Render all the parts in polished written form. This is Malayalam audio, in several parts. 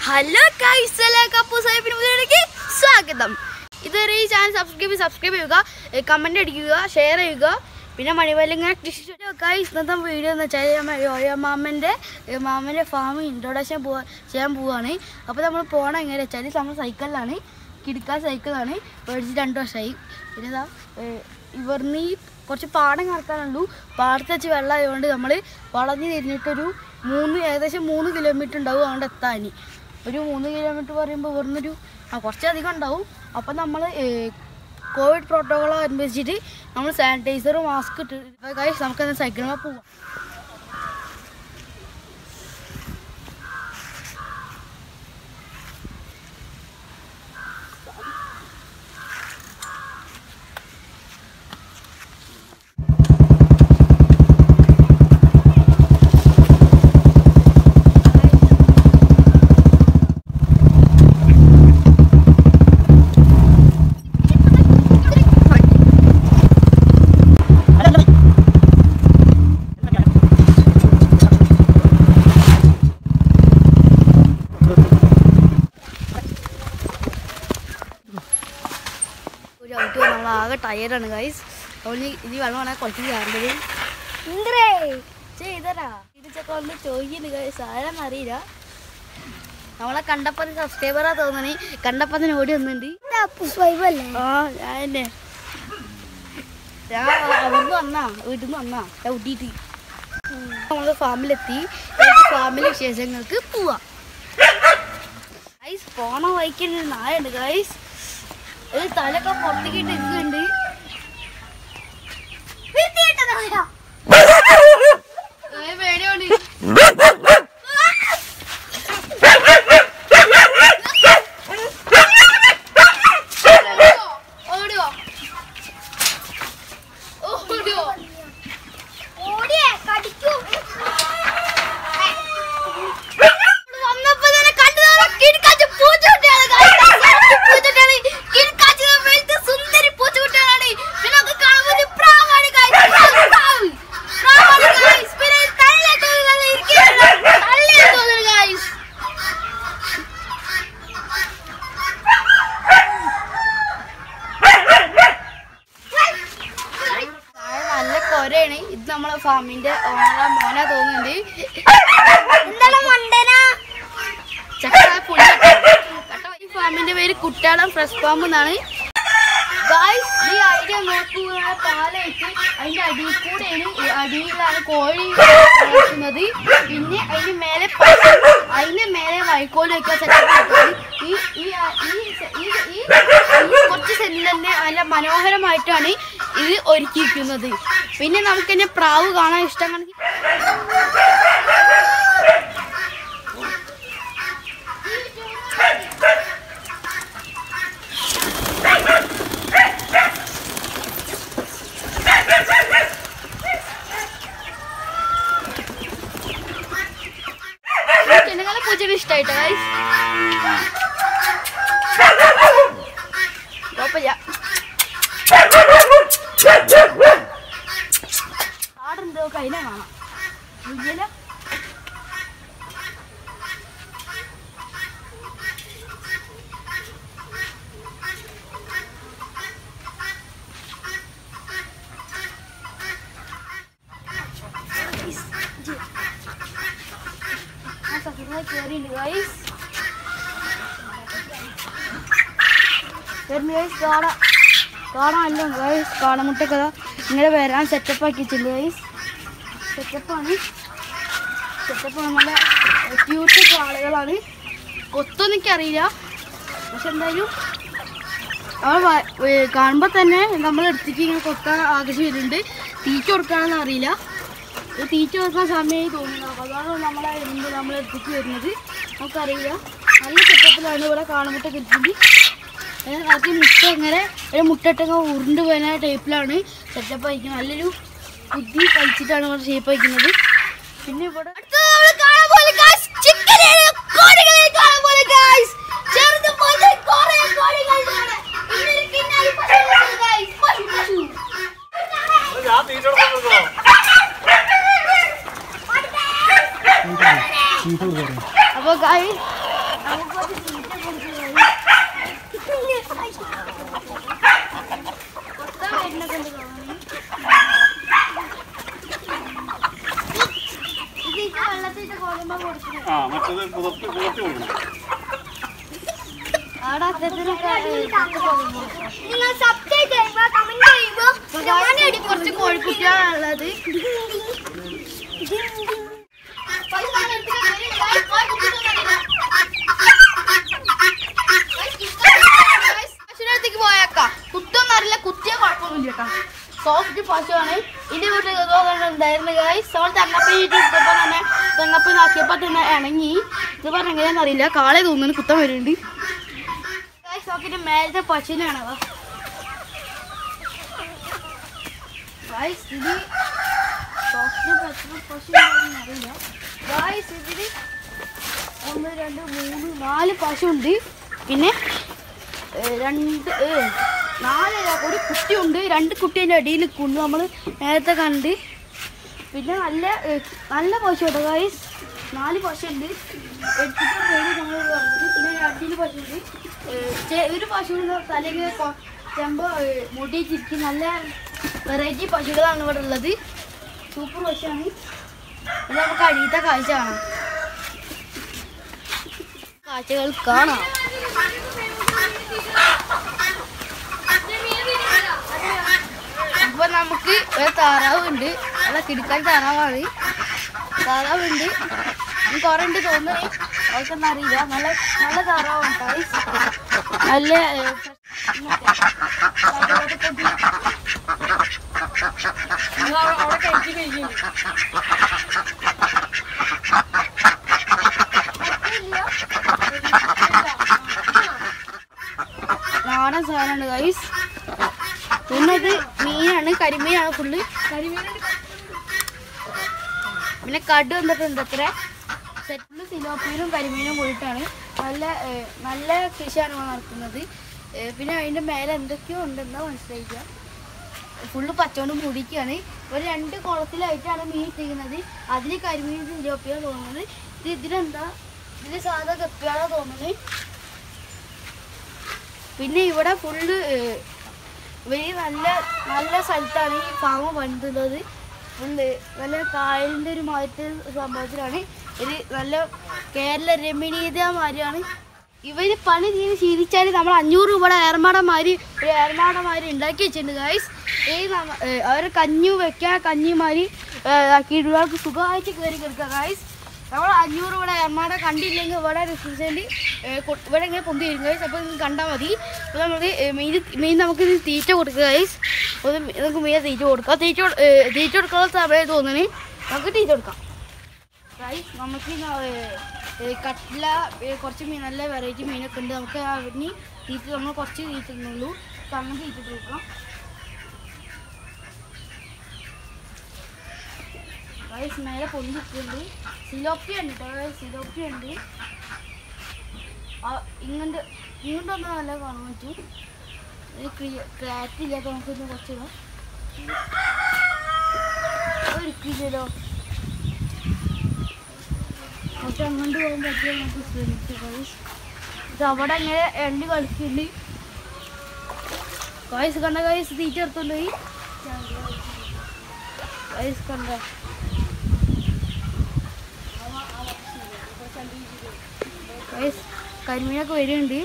ഹലോ ഗൈസ്, എല്ലാവർക്കും സ്വാഗതം. ഇതുവരെ ഈ ചാനൽ സബ്സ്ക്രൈബ് ചെയ്യുക, കമന്റ് അടിക്കുക, ഷെയർ ചെയ്യുക, പിന്നെ മണിവല്ലിങ്ങനെ ഗൈസ്. ഇന്നത്തെ വീഡിയോ എന്ന് വെച്ചാൽ മാമൻ്റെ ഫാം ഇൻട്രൊഡക്ഷൻ ചെയ്യാൻ പോവുകയാണ്. അപ്പോൾ നമ്മൾ പോകണം എങ്ങനെ വെച്ചാൽ നമ്മൾ സൈക്കിളിലാണ്, കിടക്കാൻ സൈക്കിളാണ്, മേടിച്ച് 2 വർഷമായി. പിന്നെ ഇതാ ഇവിടുന്ന് ഈ കുറച്ച് പാടം കറക്കാനുള്ളൂ. പാടത്ത് വെച്ച് വെള്ളമായതുകൊണ്ട് നമ്മൾ വളഞ്ഞ് തിരിഞ്ഞിട്ടൊരു ഏകദേശം 3 കിലോമീറ്റർ ഉണ്ടാവും അതുകൊണ്ട് എത്താൻ. ഒരു 3 കിലോമീറ്റർ പറയുമ്പോൾ ഇവിടുന്നൊരു കുറച്ചധികം ഉണ്ടാവും. അപ്പം നമ്മൾ കോവിഡ് പ്രോട്ടോകോൾ അനുസരിച്ചിട്ട് നമ്മൾ സാനിറ്റൈസറും മാസ്ക് ഇട്ട് നമുക്കെന്താ സൈക്കിളിൽ പോവാം. നമ്മളാകെ ടയർഡാണ് ഗൈസ്. അതുകൊണ്ട് ഇനി വെള്ളം വേണേൽ കുറച്ച് കയറേണ്ടത് ചെയ്തരാ ഇടിച്ചൊക്കെ ഒന്ന് ചോദിക്കുന്നു ഗൈസ്. ആരാന്ന് അറിയില്ല. നമ്മളെ കണ്ടപ്പോ സബ്സ്ക്രൈബറാ തോന്നണേ. കണ്ടപ്പോ ഓടി വന്നിട്ടുണ്ട്. ഞാൻ അവിടുന്ന് വന്നാ, വീട്ടിൽ നിന്ന് വന്നാ ഊട്ടിയിട്ട് നമ്മള് ഫാമിലെത്തി. ഫാമിലെ വിശേഷങ്ങൾക്ക് പോവാം ഗൈസ്. പോണ വഴിക്കൊരു നായുണ്ട് ഗൈസ്. ഒരു തലൊക്കെ പുറത്തേക്ക് ഇട്ടിട്ടുണ്ട്. പേടിയോണ്ട് ഓടിയോ ഓടിയോ ഓടിയേ കടിക്കൂ. വന്നപ്പോ തന്നെ കണ്ടു കിടക്കാച്ച് പൂച്ചക്കുട്ടിയാണ്. സുന്ദരി പൂച്ചക്കുട്ടിയാണ്. പിന്നെ അത് കാണുമ്പോൾ പ്രാവാണ്. നല്ല കൊരയാണ്. ഇത് നമ്മളെ ഫാമിന്റെ മോന തോന്നുന്നുണ്ട്. ഈ ഫാമിന്റെ പേര് കുറ്റാളം ഫ്രഷ് ഫാം എന്നാണ്. ഗായ്സ്, ഈ ഐഡിയ നോക്കുക. പാലയിട്ട് അതിന്റെ അടിയിലാണ് കോഴി വളർത്തുന്നത്. പിന്നെ അതിന് മേലെ വൈക്കോല് വെക്കാൻ സെറ്റപ്പ്. ഈ കുറച്ച് സെന്റിൽ തന്നെ നല്ല മനോഹരമായിട്ടാണ് ഇത് ഒരുക്കിയിരിക്കുന്നത്. പിന്നെ നമുക്ക് തന്നെ പ്രാവ് കാണാൻ ഇഷ്ടമാണെങ്കിൽ പൂച്ചയുടെ ഇഷ്ടമായിട്ടോ ഗൈസ്. ആടുണ്ടോ കൈനെ കാണാം. കേറിണ്ട് ഗൈസ്. കാണാമല്ലോ ഗൈസ്. കാടമുട്ടൊക്കെ ഇങ്ങനെ വരാൻ സെറ്റപ്പ് ആക്കി വെച്ചിട്ടുണ്ട് ഗൈസ്. സെറ്റപ്പാണ് നല്ല ക്യൂട്ടൊക്കെ ആളുകളാണ്. കൊത്തൊന്നും എനിക്കറിയില്ല, പക്ഷെ എന്തായാലും കാണുമ്പോൾ തന്നെ നമ്മൾ എടുത്തിട്ട് ഇങ്ങനെ കൊത്താൻ ആകർഷിച്ച് വരുന്നുണ്ട്. തീറ്റ കൊടുക്കാനൊന്നും അറിയില്ല. തീറ്റ കൊടുക്കാൻ സമയമായി തോന്നുന്നു. അതാണ് നമ്മളെടുത്തേക്ക് വരുന്നത്. നമുക്കറിയില്ല. നല്ല സെറ്റപ്പിലാണ് ഇവിടെ കാടമുട്ടൊക്കെ ഇട്ടിട്ട്. അത് മുട്ട ഇങ്ങനെ മുട്ടട്ടൊക്കെ ഉരുണ്ട് പോയ ടൈപ്പിലാണ് സെറ്റപ്പ് അയക്കുന്നത്. നല്ലൊരു ബുദ്ധി കഴിച്ചിട്ടാണ് ഇവിടെ ഷേപ്പ് അയക്കുന്നത്. പിന്നെ ഇവിടെ അപ്പോൾ കുറച്ച് കോഴിക്കുട്ടിയാണുള്ളത്. പശുവിനടുത്തേക്ക് പോയേക്കാം. കുത്തൊന്നും അറിയില്ല, കുത്തിയാൽ കുഴപ്പമൊന്നുമില്ല കേട്ടോ. സോഫ്റ്റ് പശുവാണ്. ഇതിന്റെ വീട്ടിൽ ഉണ്ടായിരുന്നു ഗൈസ്. നമ്മൾ തെങ്ങപ്പൻ ഇട്ടപ്പോൾ തന്നെ തെങ്ങപ്പൻ ആക്കിയപ്പോൾ തന്നെ ഇണങ്ങി. ഇത് പറഞ്ഞ എങ്ങനെയാണെന്ന് അറിയില്ല, കാളെ തോന്നുന്നു കുത്തം വരുന്നുണ്ട് ഗൈസ്. നോക്കിയിട്ട് മേലത്തെ പശുവിനാണ് ഗൈസ്. ഇത് സോഫ്റ്റ് പശു അറിയില്ല ഗൈസ്. ഇതിൽ 1 2 3 4 പശുണ്ട്. പിന്നെ 4 കുട്ടിയുണ്ട്. 2 കുട്ടീൻ്റെ അടിയിൽ കൊണ്ട് നമ്മൾ നേരത്തെ കണ്ട്. പിന്നെ നല്ല പശു കേട്ടോ ഗൈസ്. 4 പശുണ്ട്. എടുത്തിട്ട് പേര് നമ്മൾ പറഞ്ഞത്. പിന്നെ 2 പശുണ്ട്. ഒരു പശുവിൻ്റെ തലയിൽ ചെമ്പ് മുടിച്ചിരിക്കും. നല്ല വെറൈറ്റി പശുക്കളാണ് ഇവിടെ ഉള്ളത്. സൂപ്പർ പശുവാണ്. ഇത് നമുക്ക് അടിയത്തെ കാഴ്ച കാണാം. കാഴ്ചകൾ കാണാം. അപ്പൊ നമുക്ക് ഒരു താറാവുണ്ട്. അല്ല കിടക്കാൻ താറാവാണ്. താറാവുണ്ട്. കുറെ ഉണ്ട് തോന്നുന്നു. അവർക്കൊന്നും അറിയില്ല. നല്ല താറാവാണ്. നല്ല അവിടെ കഴിച്ചു കഴിക്കും. നാടൻ സാധനമാണ് ഗൈസ്. പിന്നെ ഇത് മീനാണ്, കരിമീനാണ് ഫുള്ള്. പിന്നെ കടു വന്നിട്ടുണ്ട്. അത്ര സെറ്റിൽ സിലോപ്പിയിലും കരിമീനും പോയിട്ടാണ്. നല്ല കൃഷിയാണ് നടത്തുന്നത്. പിന്നെ അതിൻ്റെ മേലെ എന്തൊക്കെയോ ഉണ്ടെന്നാ മനസ്സിലായില്ല. ഫുള്ള് പച്ചോണ്ട് മുടിക്കുകയാണ്. ഒരു 2 കുളത്തിലായിട്ടാണ് മീൻ ഇട്ടിരിക്കുന്നത്. അതിൽ കരിമീൻ സിലോപ്പിയാണ് തോന്നുന്നത്. ഇതിലെന്താ ഇതിൽ സാധാ കപ്പിയാണോ തോന്നുന്നത്. പിന്നെ ഇവിടെ ഫുള്ള് വലിയ നല്ല സ്ഥലത്താണ് ഈ ഫാം പണിതുള്ളത്. ഫുള്ള് നല്ല കായലിൻ്റെ ഒരു മാറ്റ സംഭവത്തിലാണ്. ഇത് നല്ല കേരള രമണീയത മാതിരിയാണ്. ഇവർ പണി തീരെ ശീലിച്ചാൽ നമ്മൾ 500 രൂപയുടെ ഏർമാടമാരി ഉണ്ടാക്കി വെച്ചിട്ടുണ്ട് ഗൈസ്. അവർ കഞ്ഞി വെക്കുക, കഞ്ഞിമാരി ആക്കിയിട്ട് സുഖമായിട്ട് കയറി കിടക്കുക ഗൈസ്. നമ്മൾ 500 രൂപയുടെ ഏർമാട കണ്ടില്ലെങ്കിൽ ഇവിടെ റിസൾട്ട് ഇവിടെ ഇങ്ങനെ പൊന്തി വരും ഗൈസ്. അപ്പോൾ നിങ്ങൾക്ക് കണ്ടാൽ മതി. അപ്പോൾ നമുക്ക് മീൻ നമുക്ക് തീറ്റ കൊടുക്കുക ഗൈസ്. നമുക്ക് മീനെ തീറ്റ കൊടുക്കാം. തീറ്റ കൊടുക്കാനുള്ള സമയം തോന്നുന്നു. നമുക്ക് തീറ്റ കൊടുക്കാം ഗൈസ്. നമുക്ക് കട്ട്ല കുറച്ച് മീൻ നല്ല വെറൈറ്റി മീനൊക്കെ ഉണ്ട്. നമുക്ക് അതിന് തീറ്റ നമ്മൾ കുറച്ച് തീറ്റ തന്നുള്ളൂ. അങ്ങനെ തീറ്റ കൊടുക്കാം ഗൈസ്. മേലെ പൊന്തിട്ടുണ്ട്. സിലോപ്പിയ ഉണ്ട് കേട്ടോ. സിലോപ്പിയ ഉണ്ട്. ഇങ്ങോട്ടൊന്നും നല്ല കാണാൻ പറ്റും. ക്ലാരിറ്റി ഇല്ലാത്ത നമുക്കൊന്ന് കുറച്ചിടാം. ഒരിക്കലോ പക്ഷെ അങ്ങോട്ട് പോകാൻ പറ്റിയ നമുക്ക് ശ്രമിച്ചു ഗൈസ്. ഇത് അവിടെ അങ്ങനെ എണ്ണി കളിക്കുന്നുണ്ട് ഗൈസ്. കണ്ട ഗൈസ് തീറ്റ എടുത്തോണ്ട് പോയി ഗൈസ്. കണ്ട ഗൈസ് കരിമീനൊക്കെ വരുന്നുണ്ട്.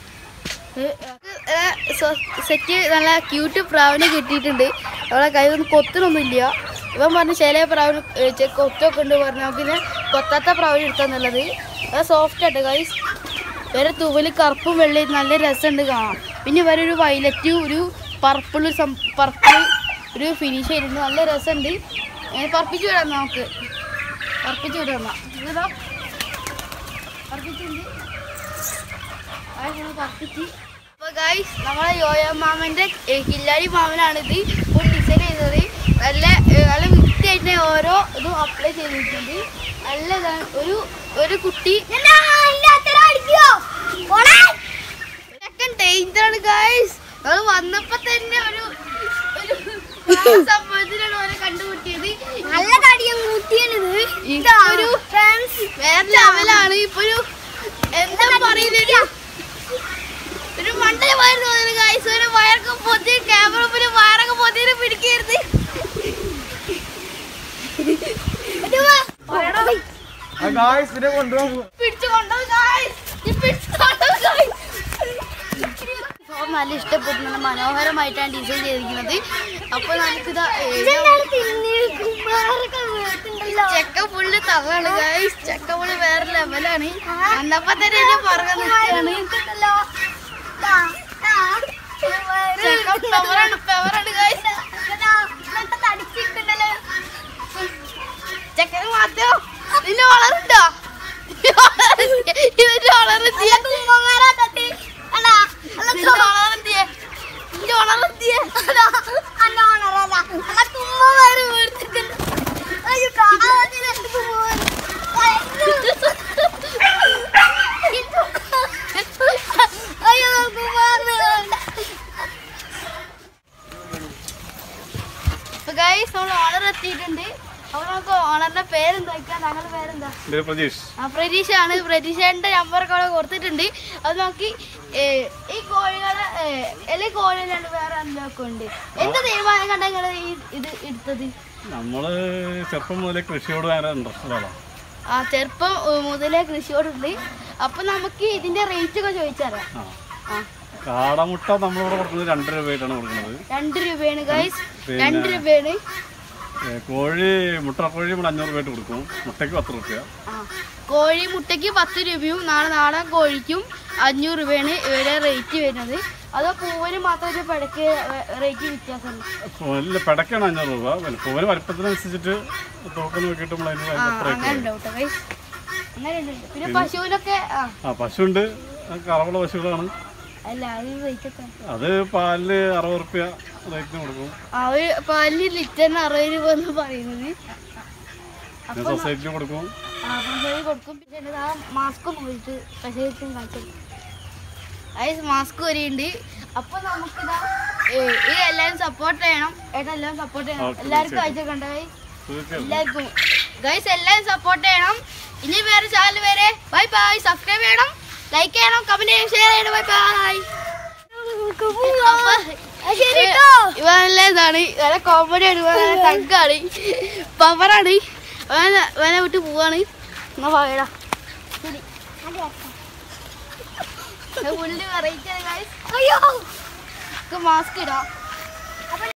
സെറ്റ് നല്ല ക്യൂട്ട് പ്രാവിനെ കിട്ടിയിട്ടുണ്ട്. അവളെ കയ്യിലൊന്നും കൊത്തിനൊന്നുമില്ല. ഇവൻ പറഞ്ഞു ചില പ്രാവിന് കൊത്തൊക്കെ ഉണ്ട് പറഞ്ഞു. നമുക്കിന്നെ കൊത്താത്ത പ്രാവിന് എടുത്താന്നുള്ളത്. അത് സോഫ്റ്റ് ആയിട്ട് ഗൈസ്. വേറെ തൂവല് കറുപ്പും വെള്ളയും നല്ല രസമുണ്ട് കാണാം. പിന്നെ വേറെ ഒരു വയലറ്റ് ഒരു പർപ്പിൾ ഒരു ഫിനിഷ് ആയിരുന്നു. നല്ല രസമുണ്ട്. പറപ്പിച്ച് വിടാം. നമുക്ക് പറപ്പിച്ച് വിടാം. ഇതാ പറപ്പിച്ചുണ്ട്. പറപ്പിച്ച്. അപ്പോൾ ഗൈസ് നമ്മളെ യോയോ മാമൻ്റെ കില്ലാടി മാമനാണിത് ഒരു ഡിസൈൻ ചെയ്തത്. നല്ല വൃത്തിയായിട്ട് ഓരോ ഇതും അപ്ലൈ ചെയ്തിട്ടുണ്ട്. നല്ല ഒരു കുട്ടി ഡേഞ്ചറാണ് ഗൈസ്. അത് വന്നപ്പോ തന്നെ ഒരു സംഭവത്തിലാണ് ഓരോ കണ്ടുമുട്ടിയത്. നല്ല കടിയും കൂട്ടിയാണിത്. വേറെ ലെവലാണ്. ഇപ്പൊ എന്താ പറയുന്നത്? ഒരു മണ്ടയമായിരുന്നു ഗൈസ്. ഒരു വയറൊക്കെ പൊത്തി ക്യാമറ മുന്നിൽ വയറൊക്കെ പൊത്തിയിട്ട് പിടിക്കരുത്. നല്ല ഇഷ്ടപ്പെട്ടു. നല്ല മനോഹരമായിട്ടാണ് ഡിസൈൻ ചെയ്തിരിക്കുന്നത്. അപ്പൊ നമുക്കിതാ ചെക്ക ഫുള്ള് തവളാണ് ഗൈസ്. ചെക്ക ഫുള്ള് വേറെ ലെവലാണ്. അന്നപ്പോ തന്നെ എന്നെ പറഞ്ഞ നിൽക്കുകയാണ്. ചെക്കന് മാത്രം നിന്നെ വളർണ്ടോ? ഇതിന്റെ വളർത്തിയ ഓണർ എത്തിയിട്ടുണ്ട്. അപ്പൊ നമുക്ക് ഓണറിന്റെ പേരെന്താ? ഞങ്ങളുടെ പേരെന്താ? പ്രതീഷാണ്. പ്രതീഷന്റെ നമ്പറൊക്കെ അവിടെ കൊടുത്തിട്ടുണ്ട്. അത് നോക്കി ഈ കോഴികളെ എല്ലാ കോഴികളുണ്ട് വേറെ എന്തൊക്കെ ഉണ്ട്. എന്ത് തീരുമാനം കണ്ട നിങ്ങള് ഇത് എടുത്തത്? നമ്മള് ചെറുപ്പം മുതലേ കൃഷിയോട് ഭയങ്കര ഇൻട്രസ്റ്റഡാണ്. ചെറുപ്പം മുതലേ കൃഷിയോടുണ്ട്. അപ്പൊ നമുക്ക് ഇതിന്റെ റേറ്റ് ഒക്കെ ചോദിച്ചറിയാം. കാടമുട്ട നമ്മളിവിടെ കൊടുക്കുന്നത് 2 രൂപയായിട്ടാണ് കൊടുക്കുന്നത്. 2 രൂപയാണ് ഗൈസ്. 2 രൂപയാണ്. കോഴി മുട്ടക്കോഴി നമ്മൾ 500 രൂപയായിട്ട് കൊടുക്കും. മുട്ടയ്ക്ക് 10 രൂപ. കോഴി മുട്ടയ്ക്ക് 10 രൂപയും നാടൻ കോഴിക്കും 500 രൂപയാണ് ഇവിടെ റേറ്റ് വരുന്നത്. അതോ പൂവിന് മാത്രമേ പെടക്ക് റേറ്റ് വ്യത്യാസമുണ്ട്? പെടക്കാണ് 500 രൂപ. പൂവിന് വലിപ്പത്തിനനുസരിച്ചിട്ട് തൂക്കം നോക്കിയിട്ട് നമ്മൾ പിന്നെ പശുവിനൊക്കെ പശുണ്ട്. കറവുള്ള പശുക്കളാണ്. അത് പാലിന് 60 രൂപ റേറ്റിന് കൊടുക്കും. പാലിന് ലിറ്ററിന് 60 രൂപ എന്ന് പറയുന്നത്. സൊസൈറ്റിന് കൊടുക്കും. പിന്നെ മാസ്ക് പോയിട്ട് മാസ്ക് വരെയുണ്ട്. അപ്പൊ നമുക്കിതാ ഇത് എല്ലാവരും സപ്പോർട്ട് ചെയ്യണം. എല്ലാവരും സപ്പോർട്ട് ചെയ്യണം. എല്ലാവർക്കും അയച്ചൊക്കെ എല്ലാവർക്കും ഗൈസ് എല്ലാവരും സപ്പോർട്ട് ചെയ്യണം. ഇനി വേറെ ചാനൽ വരെ ബൈ ബൈ. സബ്സ്ക്രൈബ് ചെയ്യണം, ലൈക്ക് ചെയ്യണം, കമന്റ് ചെയ്യണം, ഷെയർ ചെയ്യണം. Bye bye. ഇതാണ് നല്ല കോമഡിയാണ്. തങ്കാണ്, പവറാണ്. വേനെ വിട്ട് പോവാണ്. എന്നാ പറയടാ. ഫുള്ള് വെറൈറ്റി മാസ്ക് ഇടാം.